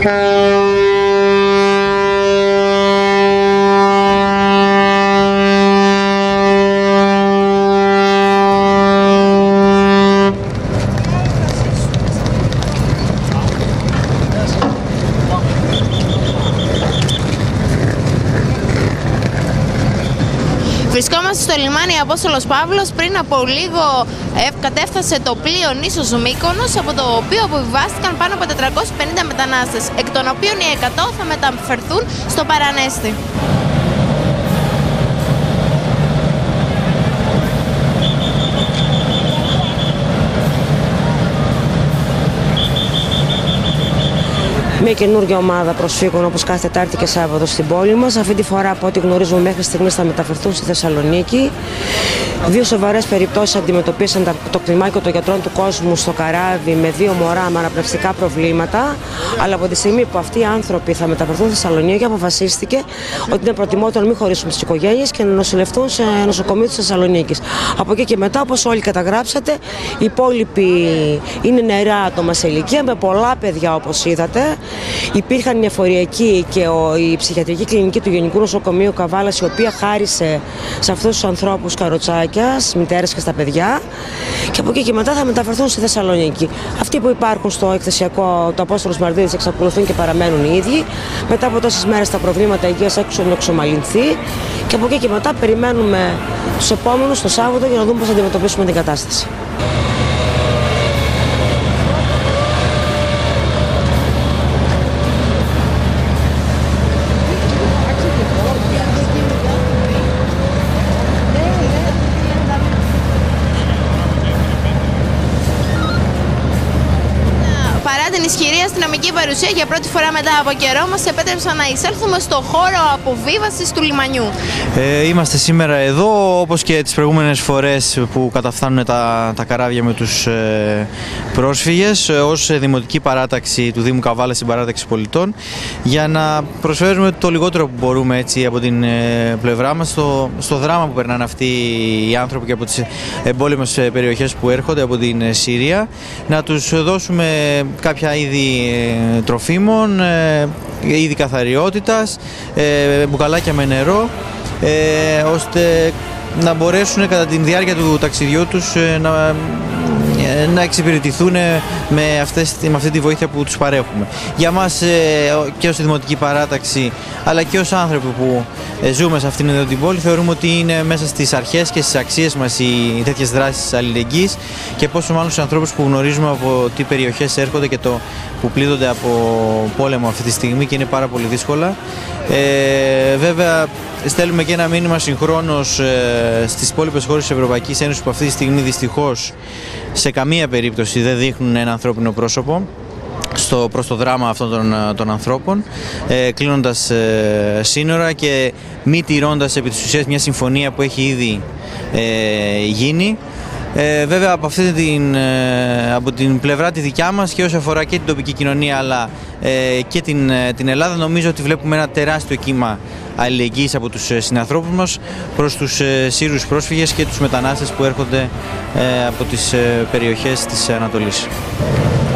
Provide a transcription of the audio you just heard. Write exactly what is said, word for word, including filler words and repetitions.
Βρισκόμαστε στο λιμάνι Απόστολος Παύλος. Πριν από λίγο ε, κατέφτασε το πλοίο νήσος Μύκονος, από το οποίο αποβιβάστηκαν πάνω από τετρακόσιοι πενήντα μετανάστες, εκ των οποίων οι εκατό θα μεταφερθούν στο Παρανέστη. Μια καινούργια ομάδα προσφύγων όπως κάθε Τετάρτη και Σάββατο στην πόλη μας. Αυτή τη φορά, από ό,τι γνωρίζουμε μέχρι στιγμής, θα μεταφερθούν στη Θεσσαλονίκη. Δύο σοβαρές περιπτώσεις αντιμετωπίσαν το κλιμάκιο των γιατρών του κόσμου στο καράβι με δύο μωρά με αναπνευστικά προβλήματα. Αλλά από τη στιγμή που αυτοί οι άνθρωποι θα μεταφερθούν στη Θεσσαλονίκη, αποφασίστηκε ότι είναι προτιμότερο να μην χωρίσουμε τις οικογένειες και να νοσηλευτούν σε νοσοκομείο της Θεσσαλονίκης. Από εκεί και μετά, όπως όλοι καταγράψατε, οι υπόλοιποι είναι νεαρά άτομα σε ηλικία με πολλά παιδιά, όπως είδατε. Υπήρχαν η εφοριακή και ο, η ψυχιατρική κλινική του Γενικού Νοσοκομείου Καβάλας, η οποία χάρισε σε αυτούς τους ανθρώπους καροτσάκια, στις μητέρες και στα παιδιά. Και από εκεί και μετά θα μεταφερθούν στη Θεσσαλονίκη. Αυτοί που υπάρχουν στο εκθεσιακό του Απόστολος Μαρδίδης εξακολουθούν και παραμένουν οι ίδιοι. Μετά από τόσες μέρες τα προβλήματα υγείας έχουν εξομαλυνθεί. Και από εκεί και μετά περιμένουμε τους επόμενους το Σάββατο για να δούμε πώς θα αντιμετωπίσουμε την κατάσταση. Την ισχυρή αστυνομική παρουσία, για πρώτη φορά μετά από καιρό μας επέτρεψαν να εισέλθουμε στο χώρο αποβίβασης του λιμανιού. Ε, είμαστε σήμερα εδώ, όπως και τις προηγούμενες φορές που καταφθάνουν τα, τα καράβια με τους ε, πρόσφυγες, ως δημοτική παράταξη του Δήμου Καβάλα στην παράταξη πολιτών, για να προσφέρουμε το λιγότερο που μπορούμε, έτσι, από την ε, πλευρά μας στο, στο δράμα που περνάνε αυτοί οι άνθρωποι και από τις εμπόλεμες περιοχές που έρχονται από την Συρία, να τους δώσουμε κάποια είδη ε, τροφίμων, ε, είδη καθαριότητας, ε, μπουκαλάκια με νερό, ε, ώστε να μπορέσουν κατά τη διάρκεια του ταξιδιού τους ε, να, ε, να εξυπηρετηθούν με, αυτές, με αυτή τη βοήθεια που τους παρέχουμε. Για μας ε, και ως δημοτική παράταξη, αλλά και ως άνθρωποι που ε, ζούμε σε αυτήν εδώ την πόλη, θεωρούμε ότι είναι μέσα στις αρχές και στις αξίες μας οι τέτοιες δράσεις αλληλεγγύης, και πόσο μάλλον στους ανθρώπους που γνωρίζουμε από τι περιοχές έρχονται και το που πλήττονται από πόλεμο αυτή τη στιγμή, και είναι πάρα πολύ δύσκολα. Ε, βέβαια, στέλνουμε και ένα μήνυμα συγχρόνως ε, στις υπόλοιπες χώρες της Ευρωπαϊκής Ένωσης, που αυτή τη στιγμή δυστυχώς σε καμία περίπτωση δεν δείχνουν ένα ανθρώπινο πρόσωπο στο, προς το δράμα αυτών των, των ανθρώπων, ε, κλείνοντας ε, σύνορα και μη τηρώντας επί της ουσίας μια συμφωνία που έχει ήδη ε, γίνει. Ε, βέβαια, από, αυτή την, ε, από την πλευρά τη δικιά μας και όσο αφορά και την τοπική κοινωνία, αλλά ε, και την, την Ελλάδα, νομίζω ότι βλέπουμε ένα τεράστιο κύμα αλληλεγγύης από τους συνανθρώπους μας προς τους ε, Σύρους πρόσφυγες και τους μετανάστες που έρχονται ε, από τις ε, περιοχές της Ανατολής.